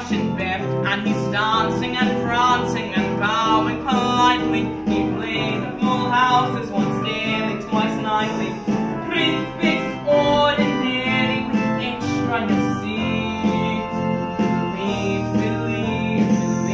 Russian beft, and he's dancing and prancing and bowing politely. He plays at full houses once daily, twice nightly. Prefix ordinary with extra to see. Believe,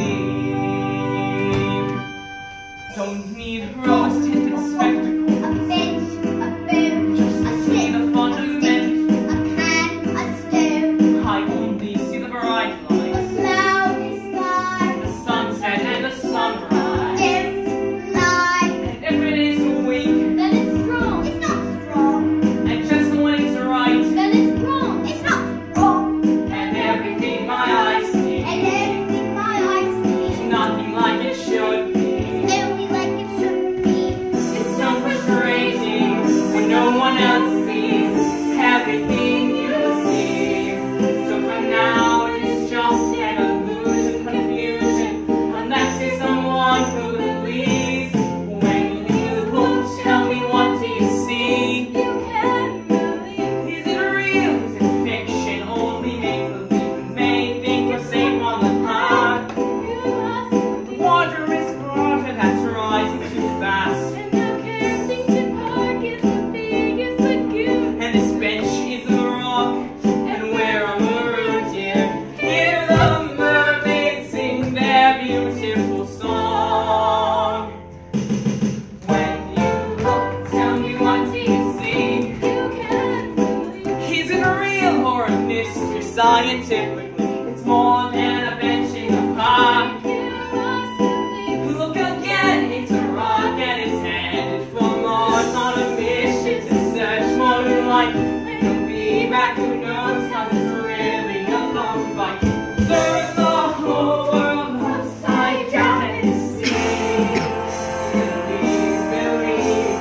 believe, believe. Don't need rose-tinted spectacles. A bench, a boat, Just to a see stick, the fundament. a can, a stone, I only see the bright a lights, cloudy sky, the sunset and the sunrise. dim light. And if it is weak, Then it's wrong. It's not strong. and just when it's right, Then it's wrong. It's not wrong. and everything my eyes see And everything my eyes is see nothing like it should be. is only like it should be. It's so frustrating when no one else sees everything you see. So for now it is just an illusion, confusion, unless it's someone who believes. When you tell me what do you see? You can't believe. Is it real? Is it fiction? Only make believe. May think you're safe on the cloud. You must The believe. water is water that's rising too fast. And the Kensington Park is the biggest lagoon. And this bench is a rock, and we're a maroon deer. Hear the mermaids sing their beautiful song. When you look, tell me what do you see? You can't believe. Is it real or a mystery? Scientifically, it's more than a bench in a park. You must believe. Look again, it's a rock and it's headed for Mars on a mission to search for new life. We'll be back, who knows, 'cause it's really a long fight. Turn the whole world upside down and see. Believe, believe,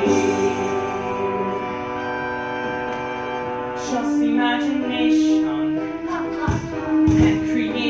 believe. Just imagination and create